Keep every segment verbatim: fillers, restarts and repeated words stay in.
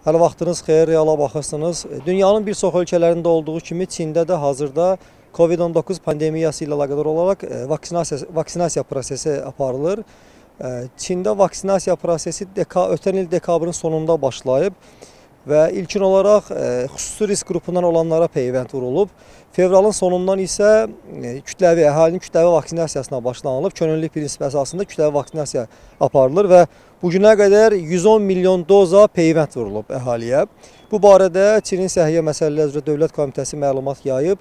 Hər vaxtınız xeyir, reala baxırsınız. Dünyanın bir çox ölkələrində olduğu kimi Çində də hazırda Covid on dokuz pandemiyası ilə əlaqədar olaraq vaksinasiya, vaksinasiya prosesi aparılır. Çində vaksinasiya prosesi deka, ötən il dekabrın sonunda başlayıb və ilkin olaraq xüsusi risk qrupundan olanlara peyvənd vurulub. Fevralın sonundan isə kütləvi, əhalinin kütləvi vaksinasiyasına başlanılıb. Könüllülük prinsipi əsasında kütləvi vaksinasiya aparılır və bugünə qədər yüz on milyon doza peyvənd vurulub əhaliyə. Bu barədə Çinin Səhiyyə Məsələləri üzrə Dövlət Komitəsi məlumat yayıb.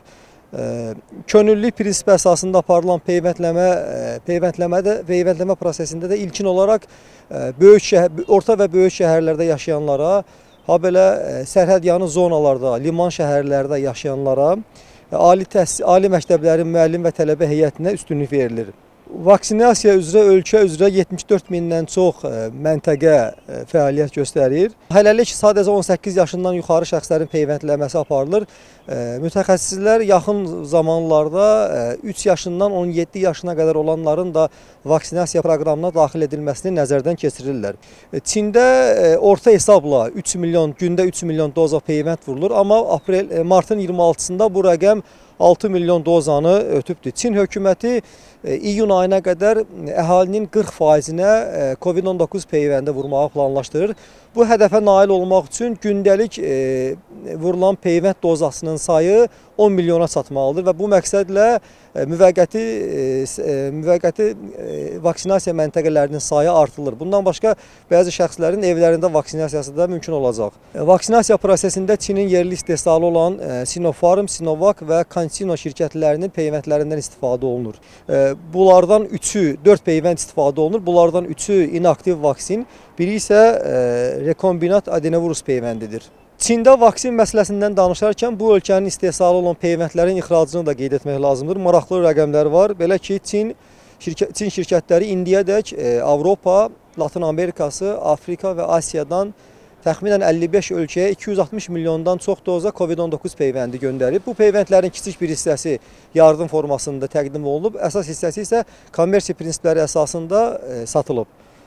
Könüllülük prinsipi əsasında aparılan peyvəndləmə, peyvəndləmədə, peyvəndləmə prosesində də ilkin olaraq böyük şəhər, orta və böyük şəhərlərdə yaşayanlara, ha belə sərhədyanı zonalarda, liman şəhərlərdə yaşayanlara, ali, təhsil, ali məktəblərin müəllim və tələbə heyətinə üstünlük verilir. Vaksinasiya üzrə ölkə üzrə yetmiş dörd mindən çox məntəqə fəaliyyət göstərir. Hələlik sadəcə on səkkiz yaşından yuxarı şəxslərin peyvəndləməsi aparılır. Mütəxəssislər yaxın zamanlarda üç yaşından on yeddi yaşına qədər olanların da vaksinasiya proqramına daxil edilməsini nəzərdən keçirirlər. Çində orta hesabla üç milyon, gündə üç milyon doza peyvənd vurulur, amma aprel, martın iyirmi altısında bu rəqəm altı milyon dozanı ötübdür. Çin hökuməti iyun ayına qədər əhalinin qırx faizinə Covid on dokuz peyvəndi vurmağı planlaşdırır. Bu hədəfə nail olmaq üçün gündəlik vurulan peyvənd dozasının sayı on milyona çatmalıdır və bu məqsədlə müvəqqəti, müvəqqəti vaksinasiya məntəqələrinin sayı artırılır. Bundan başqa bəzi şəxslərin evlərində vaksinasiyası da mümkün olacaq. Vaksinasiya prosesində Çinin yerli istehsalı olan Sinopharm, Sinovac və CanSino şirkətlərinin peyvəndlərindən istifadə olunur. Bunlardan üçü, dörd peyvənd istifadə olunur. Bunlardan üçü inaktiv vaksin, biri isə rekombinat adenovirus peyvəndidir. Çində vaksin məsələsindən danışarkən bu ölkənin istehsalı olan peyvəndlərin ixracını da qeyd etmək lazımdır. Maraqlı rəqəmlər var. Belə ki, Çin, şirkət, Çin şirkətləri indiyədək Avropa, Latın Amerikası, Afrika və Asiyadan təxminən əlli beş ölkəyə iki yüz altmış milyondan çox doza Covid on dokuz peyvəndi göndərib. Bu peyvəndlərin kiçik bir hissəsi yardım formasında təqdim olunub, əsas hissəsi isə kommersiya prinsipləri əsasında satılıb.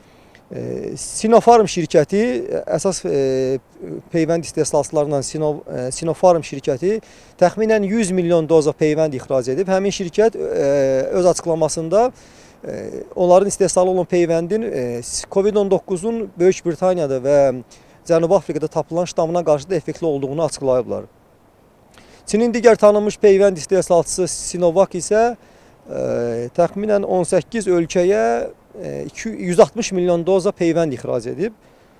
Sinopharm şirkəti, əsas peyvənd istehsalçılarından Sinopharm şirkəti təxminən yüz milyon doza peyvənd ixrac edib. Həmin şirkət öz açıqlamasında onların istehsalı olan peyvəndin Covid on dokuzun Böyük Britaniyada və Cənubi Afrikada tapılan ştamına qarşı da effektli olduğunu açıqlayıblar. Çinin digər tanınmış peyvənd istehsalçısı Sinovac isə təxminən on səkkiz ölkəyə yüz altmış milyon doza peyvənd ixrac edib.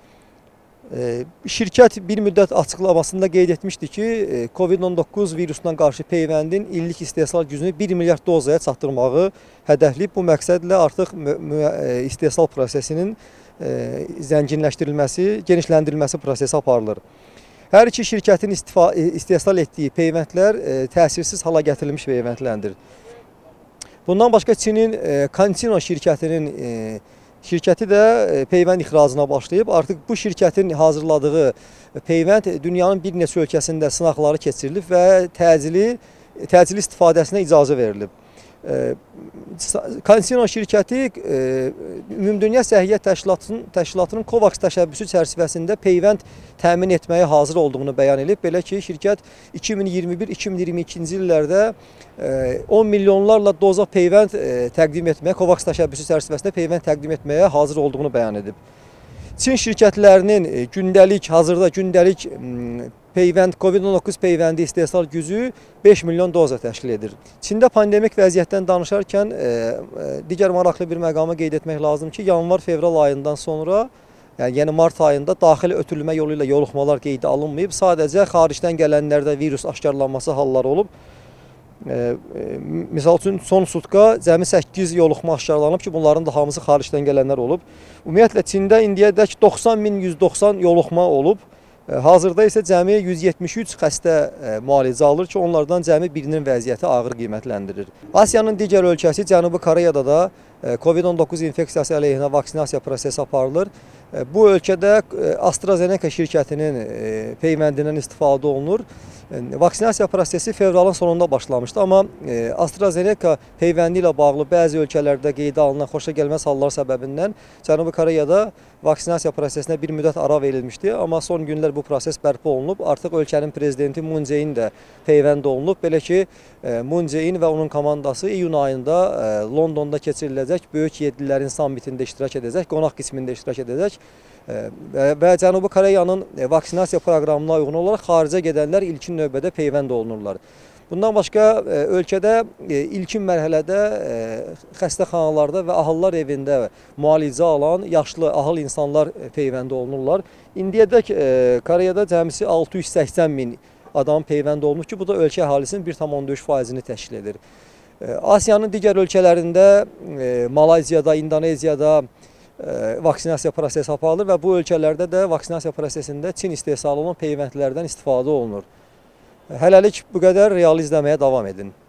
Şirkət bir müddət açıqlamasında qeyd etmişdi ki, Covid on dokuz virusuna qarşı peyvəndin illik istehsal gücünü bir milyard dozaya çatdırmağı hədəfləyib. Bu məqsədlə artıq istehsal prosesinin zənginləşdirilməsi, genişləndirilməsi prosesi aparılır. Hər iki şirkətin istehsal etdiyi peyvəndlər təsirsiz hala gətirilmiş peyvəndlərdir. Bundan başqa Çinin CanSino şirkətinin şirkəti də peyvənd ixracına başlayıb. Artıq bu şirkətin hazırladığı peyvənd dünyanın bir neçə ölkəsində sınaqları keçirilib və təcili, təcili istifadəsinə icazə verilib. CanSino şirkəti Ümumdünya Səhiyyə Təşkilatının, Təşkilatının COVAX təşəbbüsü çərçivəsində peyvənd təmin etməyə hazır olduğunu bəyan edib. Belə ki, şirkət iki min iyirmi bir iki min iyirmi ikinci illərdə on milyonlarla doza peyvənd təqdim etməyə, COVAX təşəbbüsü çərçivəsində peyvənd təqdim etməyə hazır olduğunu bəyan edib. Çin şirkətlərinin gündəlik, hazırda gündəlik peyvənd, Covid on dokuz peyvəndi istehsal gücü beş milyon doza təşkil edir. Çində pandemik vəziyyətdən danışarkən digər maraqlı bir məqamı qeyd etmək lazım ki, yanvar-fevral ayından sonra, yəni, yəni mart ayında daxili ötürülmə yolu ilə yoluxmalar qeydə alınmayıb. Sadəcə xaricdən gələnlərdə virus aşkarlanması halları olub. Misal üçün son sutka cəmi səkkiz yoluxma aşkarlanıb ki, bunların da hamısı xaricdən gələnlər olub. Ümumiyyətlə Çində indiyədək doxsan min yüz doxsan yoluxma olub. Hazırda isə cəmi yüz yetmiş üç xəstə müalicə alır ki, onlardan cəmi birinin vəziyyəti ağır qiymətləndirir. Asiyanın digər ölkəsi Cənubi Koreyada da Covid on dokuz infeksiyası əleyhinə vaksinasiya prosesi aparılır. E, Bu ölkədə e, AstraZeneca şirkətinin e, peyvəndindən istifadə olunur. E, Vaksinasiya prosesi fevralın sonunda başlamışdı, amma e, AstraZeneca peyvəndi ilə bağlı bəzi ölkələrdə qeydə alınan xoşagəlməz hallar səbəbindən Cənubi Koreyada vaksinasiya prosesinə bir müddət ara verilmişdi, amma son günlər bu proses bərpa olunub. Artıq ölkənin prezidenti Moon Jae-in də peyvənd olunub. Belə ki, e, Moon Jae-in və onun komandası iyun ayında e, Londonda keçiriləcək böyük yeddilərin sammitində iştirak edəcək, qonaq qismində iştirak edəcək. Və, və Cənubi Koreyanın vaksinasiya proqramına uyğun olaraq xaricə gedənlər ilkin növbədə peyvənd olunurlar. Bundan başqa ölkədə ilkin mərhələdə xəstəxanalarda və ahıllar evində müalicə alan yaşlı ahıl insanlar peyvənd olunurlar. İndiyədək Koreyada cəmisi altı yüz səksən min adam peyvənd olunur ki, bu da ölkə əhalisinin bir tam on beş faizini təşkil edir. Asiyanın digər ölkələrində, Malayziyada, İndoneziyada vaksinasiya prosesi aparılır və bu ölkələrdə də vaksinasiya prosesində Çin istehsalı olan peyvəndlərdən istifadə olunur. Hələlik bu qədər, real izləməyə davam edin.